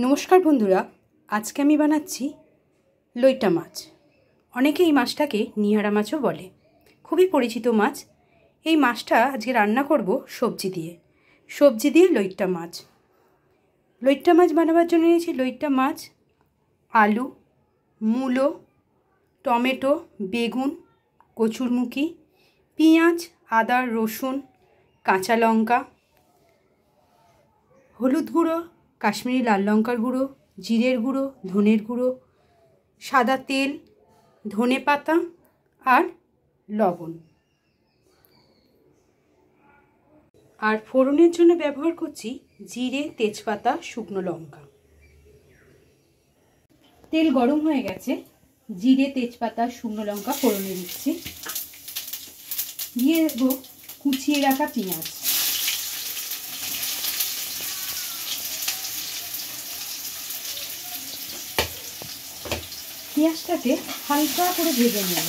নমস্কার বন্ধুরা, আজকে আমি বানাচ্ছি লইটা মাছ। অনেকে এই মাছটাকে নিহারা মাছও বলে, খুবই পরিচিত মাছ। এই মাছটা আজকে রান্না করব সবজি দিয়ে লইটা মাছ। লইটা মাছ বানাবার জন্য নিয়েছি লইটা মাছ, আলু, মূলো, টমেটো, বেগুন, কচুরমুখী, পেঁয়াজ, আদা, রসুন, কাঁচা লঙ্কা, হলুদ গুঁড়ো, কাশ্মীরি লাল লঙ্কার গুঁড়ো, জিরের গুঁড়ো, ধনের গুঁড়ো, সাদা তেল, ধনে পাতা আর লবণ। আর ফোড়নের জন্য ব্যবহার করছি জিরে, তেজপাতা, শুকনো লঙ্কা। তেল গরম হয়ে গেছে, জিরে, তেজপাতা, শুকনো লঙ্কা ফোড়নে দিচ্ছি। দিয়ে দেবো কুচিয়ে রাখা পেঁয়াজ। পেঁয়াজটাকে হালকা করে ভেজে নেব।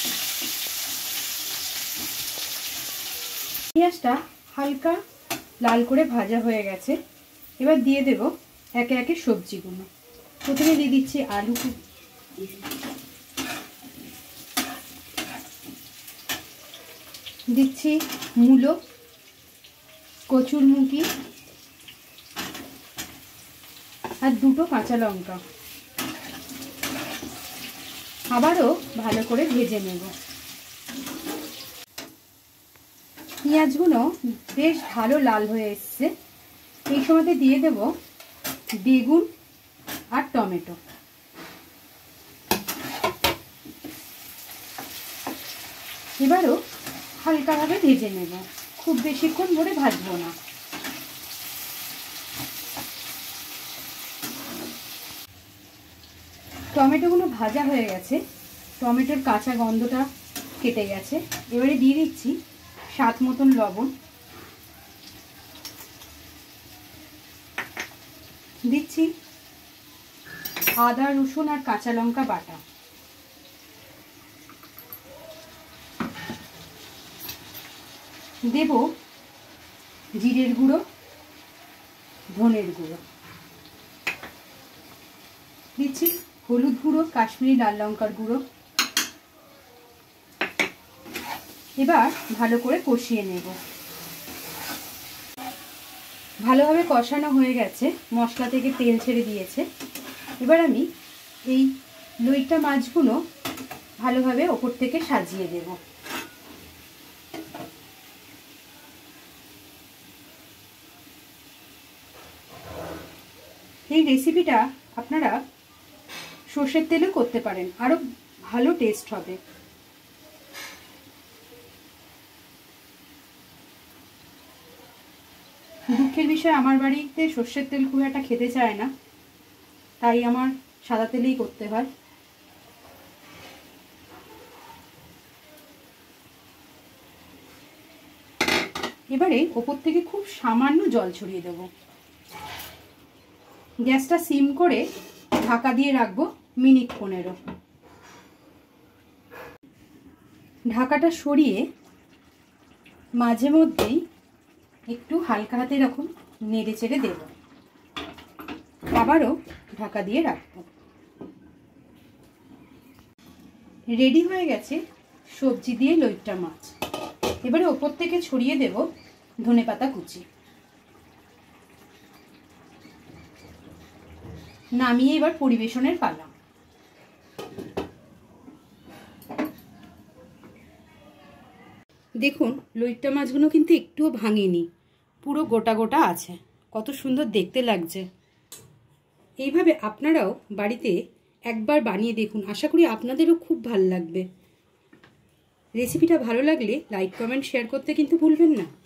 পেঁয়াজটা হালকা লাল করে ভাজা হয়ে গেছে। এবার দিয়ে দেব একে একে সবজিগুলো। প্রথমে দিয়ে দিচ্ছি আলু, দিচ্ছি মূলো, কচুরমুখী আর দুটো কাঁচা লঙ্কা। আবারও ভালো করে ভেজে নেব। পেঁয়াজগুলো বেশ ভালো লাল হয়ে এসছে। এই সময়তে দিয়ে দেব বেগুন আর টমেটো। এবারও হালকাভাবে ভেজে নেব, খুব বেশিক্ষণ ধরে ভাজবো না। টমেটোগুলো ভাজা হয়ে গেছে, টমেটোর কাঁচা গন্ধটা কেটে গেছে। এবারে দিয়ে দিচ্ছি স্বাদ মতন লবণ, দিচ্ছি আদা, রসুন আর কাঁচা লঙ্কা বাটা, দেব জিরের গুঁড়ো, ধনের গুঁড়ো, দিচ্ছি হলুদ গুঁড়ো, কাশ্মীরি লাল লঙ্কার গুঁড়ো। এবার ভালো করে কষিয়ে নেব। ভালোভাবে কষানো হয়ে গেছে, মশলা থেকে তেল ছেড়ে দিয়েছে। এবার আমি এই লইটা মাছগুলো ভালোভাবে ওপর থেকে সাজিয়ে দেব। এই রেসিপিটা আপনারা সর্ষের তেলে করতে পারেন, আরো ভালো টেস্ট হবে। দুঃখের বিষয়, আমার বাড়িতে সর্ষের তেল খুব একটা খেতে চায় না, তাই আমার সাদা তেলেই করতে হয়। এবারে ওপর থেকে খুব সামান্য জল ছড়িয়ে দেব। গ্যাসটা সিম করে ঢাকা দিয়ে রাখবো মিনিট 15। ঢাকাটা সরিয়ে মাঝে মধ্যেই একটু হালকা হাতে এরকম নেড়ে চেড়ে দেব। আবারও ঢাকা দিয়ে রাখবো। রেডি হয়ে গেছে সবজি দিয়ে লইটা মাছ। এবারে ওপর থেকে ছড়িয়ে দেব ধনেপাতা কুচি। নামিয়ে এবার পরিবেশনের পালা। দেখুন, লইটা মাছগুলো কিন্তু একটুও ভাঙেনি, পুরো গোটা গোটা আছে। কত সুন্দর দেখতে লাগছে। এইভাবে আপনারাও বাড়িতে একবার বানিয়ে দেখুন, আশা করি আপনাদেরও খুব ভালো লাগবে। রেসিপিটা ভালো লাগলে লাইক, কমেন্ট, শেয়ার করতে কিন্তু ভুলবেন না।